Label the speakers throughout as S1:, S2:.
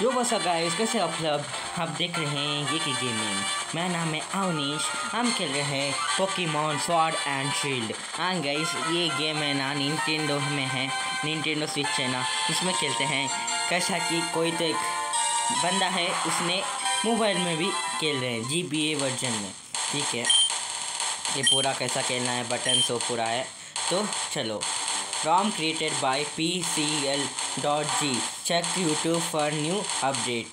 S1: यो बसा गाइस, कैसे आप देख रहे हैं ये की गेमिंग। मेरा नाम है अवनीश। हम खेल रहे हैं पोकेमॉन स्वॉर्ड एंड शील्ड। हाँ गाइस, ये गेम है ना निंटेंडो में है, निंटेंडो स्विच है ना, उसमें खेलते हैं। कैसा कि कोई तो एक बंदा है, उसने मोबाइल में भी खेल रहे हैं GBA वर्जन में। ठीक है, ये पूरा कैसा खेलना है, बटन सो पूरा है। तो चलो। ROM created by PCL.G. Check YouTube for new update.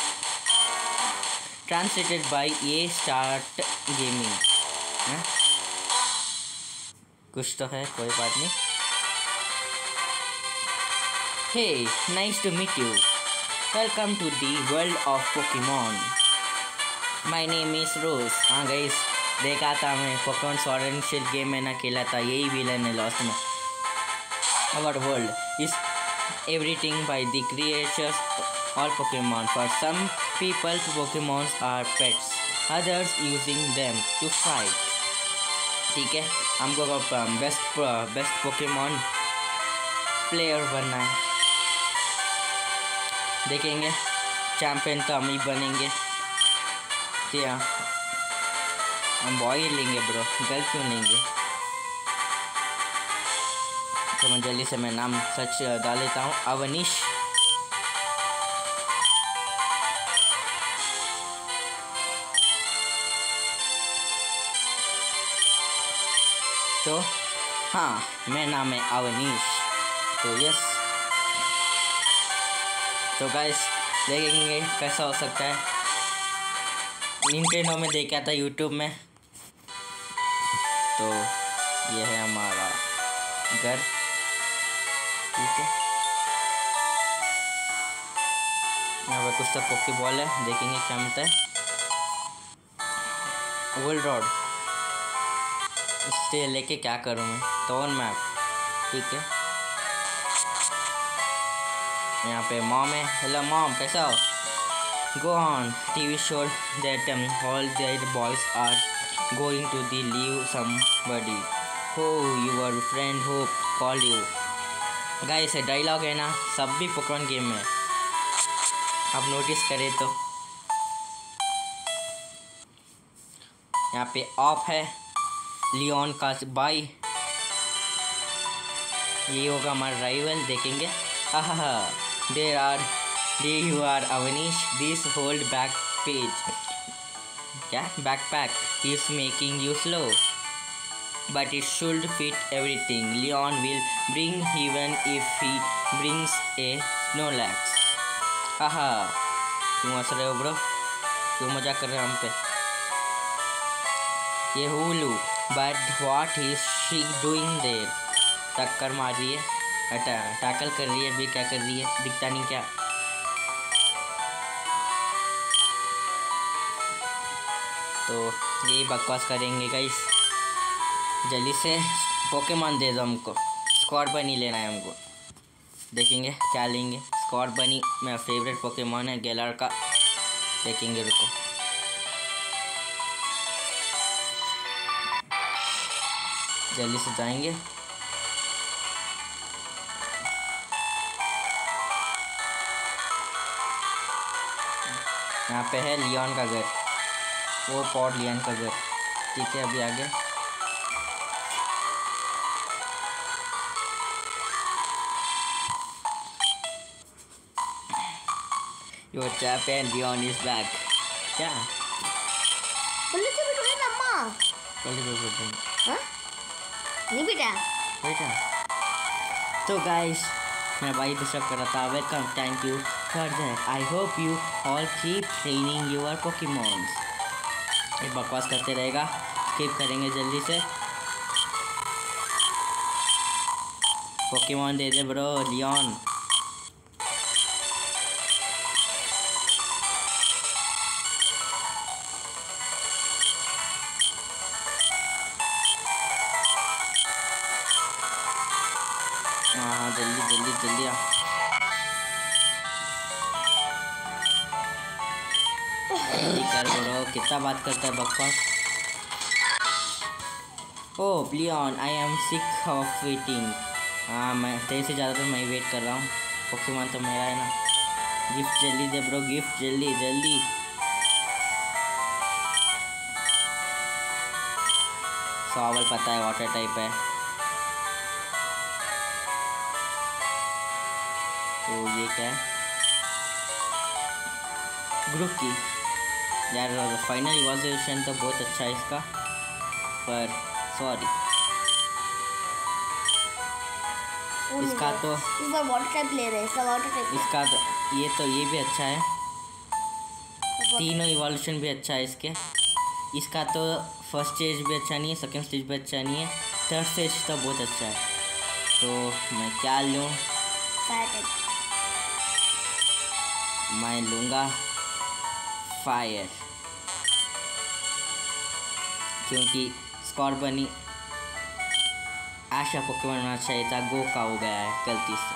S1: Translated by A Start Gaming. कुछ तो है, कोई बात नहीं। Hey, nice to meet you. Welcome to the world of Pokemon. My name is Rose. हाँ गाइस, देखा था मैं Pokemon sword and shield game में ना खेला था, यही विलन है लास्ट में। Our world is everything by the creatures all Pokemon. For some people, Pokemons are pets. Others using them to fight. ठीक है, हमको बेस्ट पोकेमॉन प्लेयर बनना है। देखेंगे, चैंपियन तो हम ही बनेंगे। क्या हम बॉय लेंगे ब्रो, गर्ल क्यों लेंगे? तो मैं जल्दी से मैं नाम सच डाल देता हूँ, अवनीश। तो हाँ, मेरा नाम है अवनीश। तो यस, तो गाइस देखेंगे कैसा हो सकता है। निंटेंडो में देखा था यूट्यूब में। तो ये है हमारा घर। ठीक है, यहाँ पर कुछ तो पोकेबॉल है, देखेंगे क्या मिलता है। वर्ल्ड रोड, इससे लेके क्या करूँ मैं? Town map. ठीक है, यहाँ पे मॉम है। हेलो मॉम, कैसा हो? Go on, TV show that all their boys are going to the leave somebody who your friend who call you. Guys ये डायलॉग है ना, सब भी पोकेमॉन गेम में आप नोटिस करें तो। यहाँ पे ऑफ है लियोन का बाई, ये होगा हमारा राइवल। देखेंगे। Aha, they you are Avnish, this hold back page. क्या backpack is making you slow, but it should fit everything. Leon will bring even if he brings a Snorlax. हाहा, क्यों हंस रहे हो ब्रो? क्यों मजाक कर रहे हो हम पे? ये हुलू, but what is she doing there? टक्कर मार रही है, हटा टैकल कर रही है, भी क्या कर रही है, दिखता नहीं क्या? तो यही बकवास करेंगे गाइस। जल्दी से पोकेमॉन दे दो हमको, स्क्वाड बनी लेना है हमको। देखेंगे क्या लेंगे। स्क्वाड बनी मेरा फेवरेट पोकेमॉन है, गैलार का। देखेंगे, रुको। जल्दी से जाएंगे। यहाँ पे है लियोन का घर, वो पॉड लियोन का घर। ठीक है, अभी आगे। Your champion Leon is back. क्या?
S2: बोलो तो बेटा मम्मा।
S1: बोलो।
S2: हाँ? नहीं बेटा।
S1: तो गाइस, मैं भाई डिस्टर्ब कर रहा था। Welcome, thank you for that. I hope you all keep training your Pokemons. ये बकवास करते रहेगा, स्किप करेंगे जल्दी से। पोकेमॉन दे दे ब्रो, लियोन। हाँ, जल्दी आ। कर ब्रो, कितना बात करता है बकवास। Oh Leon, I am sick of waiting. हाँ, मैं तेरे से ज़्यादा तो मैं वेट कर रहा हूँ। पोकेमॉन तो मेरा है ना। गिफ्ट जल्दी दे ब्रो, गिफ्ट जल्दी जल्दी। सॉवल पता है वाटर टाइप है, तो ये क्या है? ग्रुप की। यार फाइनल इवोल्यूशन तो बहुत अच्छा है इसका, पर सॉरी इसका तो
S2: इस बार वाटर टाइप ले रहे हैं, इसका वाटर टाइप।
S1: इसका तो ये भी अच्छा है, तीनों इवोल्यूशन भी अच्छा है इसके। इसका तो फर्स्ट स्टेज भी अच्छा नहीं है, सेकंड स्टेज भी अच्छा नहीं है, थर्ड स्टेज तो बहुत अच्छा है। तो मैं क्या लूँ?
S2: Fire type.
S1: मैं लूँगा फायर, क्योंकि स्कॉर बनी आशा पोकेमॉन होना चाहिए था, गो का हो गया है गलती से।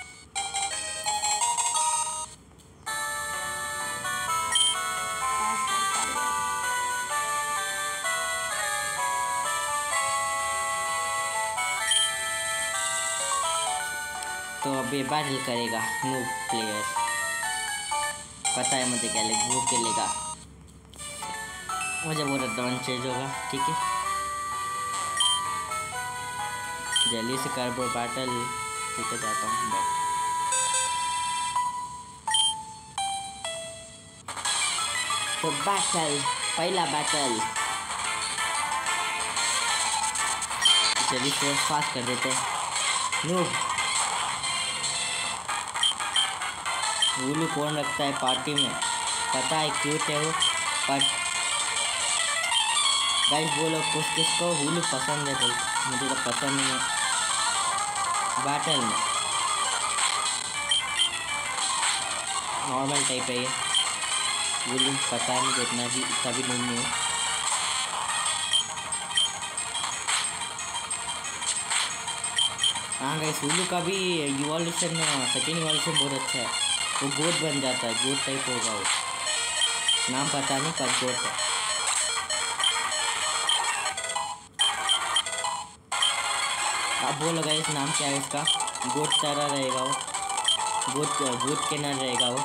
S1: तो अब ये बैटल करेगा नूब प्लेयर, पता है मुझे क्या लेगा, वो खेलेगा, मुझे बहुत एडवांटेज होगा। ठीक है, जल्दी से कर ब्रो बैटल। ठीक है, जाता हूँ मैं। तो बैटल, पहला बैटल जल्दी से फास्ट कर देते हैं। नूब वुलू कौन रखता है पार्टी में, पता है क्यूट है वो, पर गाइस बोलो कुछ किसको वुलू पसंद है, बोल मुझे तो पसंद नहीं है बैटल में। नॉर्मल टाइप है ये वुलू, पता नहीं कितना भी, इतना भी नहीं है। हाँ गाइस वुलू का भी इवोल्यूशन, सेकेंड इवोल्यूशन बहुत अच्छा है, वो गोट बन जाता है, गोट टाइप होगा वो, नाम पता नहीं पर गोट है। अब बोलो गाइस नाम क्या है इसका, गोट तरह रहेगा वो, गोट के नर रहेगा वो,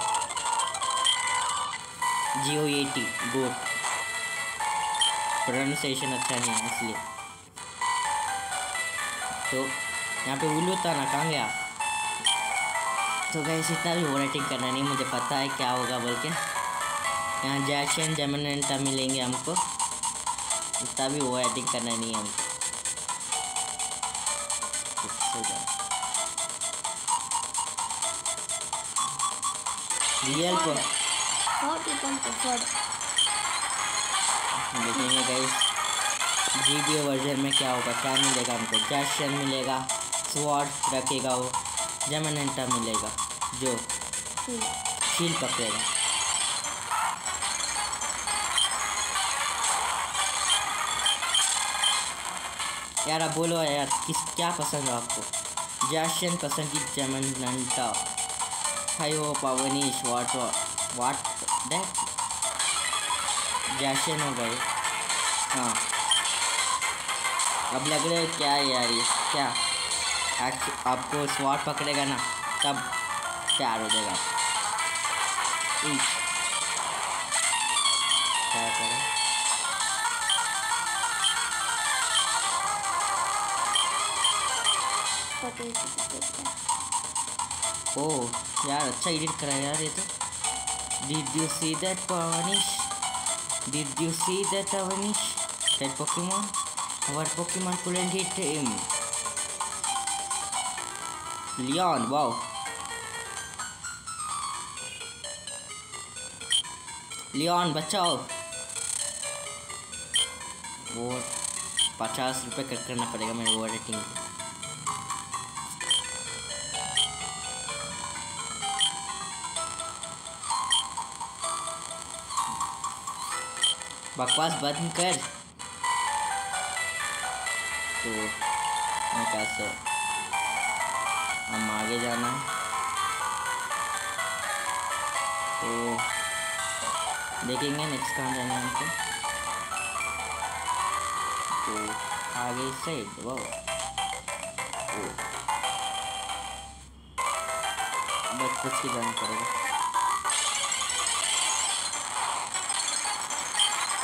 S1: GOAT गोट, प्रोनाउंसिएशन अच्छा नहीं है इसलिए। तो यहाँ पे उल्लू था ना, कहाँ गया? तो गाइस इतना भी ओवर राइटिंग करना नहीं, मुझे पता है क्या होगा बोल के। यहाँ जैक्शन जमनटा मिलेंगे हमको, इतना भी ओवर राइटिंग करना नहीं है हमको। रियल पर देखेंगे गाइस GBO वर्जन में क्या होगा, क्या मिलेगा हमको। जैक्शन मिलेगा, स्वॉर्ड रखेगा वो, जमनटा मिलेगा जो शील पकड़ेगा। यार अब बोलो यार क्या पसंद है आपको, जैक्शन पसंद की जमनटा, हायो पावनीश वाट दैट जैक्शन हो गए। हाँ अब लग रहा है क्या है यार ये, क्या आपको स्वाट पकड़ेगा ना तब प्यार हो जाएगा। क्या करें, ओह यार अच्छा एडिट करा है यार ये तो। Did you see that Pawanish? Did you see that Pawanish? That Pokemon? Our Pokemon couldn't hit him. Leon, wow. Leon बचाओ। वो 50 रुपये कट करना पड़ेगा मेरे ओवर रेटिंग। बकवास बंद कर। तो मैं कैसे हम आगे जाना है, तो देखेंगे नेक्स्ट कहाँ जाना है हमको। तो आगे साइड वो बस कुछ ही जाना पड़ेगा।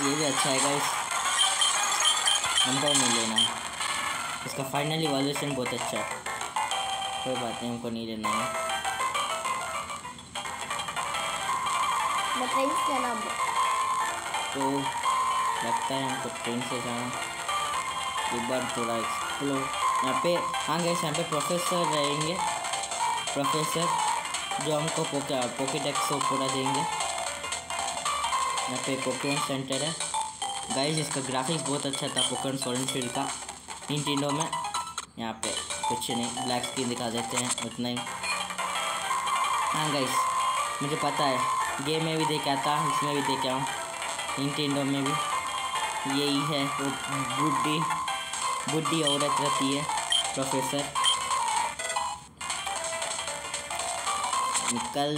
S1: ये भी अच्छा है गाइस, हमको नहीं लेना है इसका। फाइनल इवोल्यूशन बहुत अच्छा है, कोई बात नहीं, हमको नहीं लेना है।
S2: मैं ट्रेन से जाना
S1: तो लगता है हमको ट्रेन से जाना, एक बार थोड़ा एक्सप्लोर। यहाँ पे हाँ गाइस, यहाँ पे प्रोफेसर रहेंगे, प्रोफेसर जो हमको पोकेडेक्स को पूरा देंगे। यहाँ पे पोकेमॉन सेंटर है गाइस, इसका ग्राफिक्स बहुत अच्छा था पोकेमॉन स्वॉर्ड एंड शील्ड का निंटेंडो में। यहाँ पे कुछ नहीं, ब्लैक स्क्रीन दिखा देते हैं, उतना ही। हाँ गाइस, मुझे पता है गेम में भी देखा था, इसमें भी देखा हूँ, निंटेंडो में भी यही है, वो बुढ़ी औरत रहती है प्रोफेसर। निकल,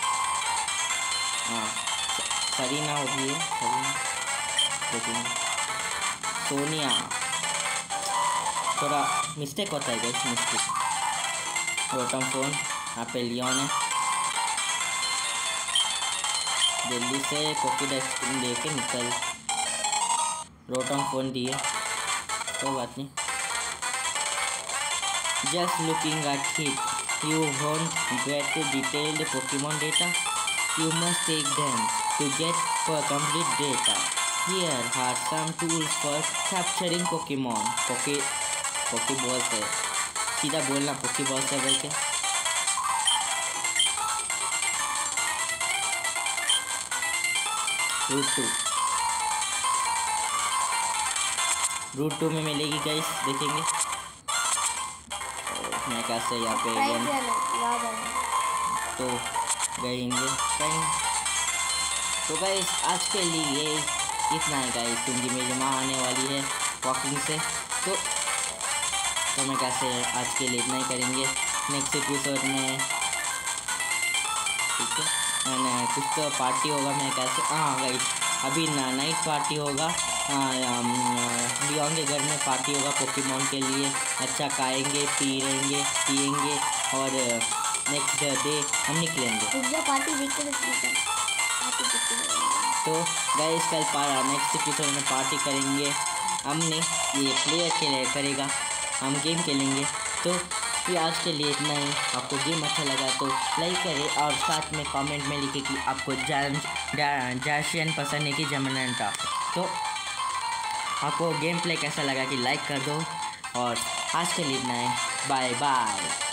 S1: हाँ सरीना होगी है, सरीना, सोनिया, थोड़ा मिस्टेक होता है गाइस, मिस्टेक। रोटम फोन, यहाँ पे लियोन है, जल्दी से पोकेडेक्स दे के निकल। रोटम फोन दिए, कोई बात नहीं। Just looking at it, you won't get detailed Pokemon data. You must take them to get complete data. Here are some tools for capturing Pokemon. Pokeballs है, सीधा बोलना Pokeballs है बोल के। रूट 2 में मिलेगी गाइस, देखेंगे। मैं कैसे यहाँ पे तो गएंगे कहीं। तो गाइस आज के लिए इतना है गाइस, क्योंकि मेरी माँ आने वाली है वॉकिंग से। तो मैं कैसे आज के लिए इतना ही करेंगे, नेक्स्ट एपिसोड में ठीक है। मैंने कुछ तो पार्टी होगा, मैं कैसे, हाँ गाइस अभी नाइट पार्टी होगा, लियोन के घर में पार्टी होगा पोकेमॉन के लिए। अच्छा खाएंगे पिएंगे और नेक्स्ट डे हम निकलेंगे।
S2: पार्टी
S1: तो गाइस कल नेक्स्ट एपिसोड में पार्टी करेंगे, हमने ये प्लेयर करेगा, हम गेम खेलेंगे। तो ये आज के लिए इतना ही। आपको गेम अच्छा लगा तो लाइक करें और साथ में कमेंट में लिखें कि आपको जाशियन पसंद है कि जमनटा। तो आपको गेम प्ले कैसा लगा कि लाइक कर दो, और आज के लिए इतना है, बाय बाय।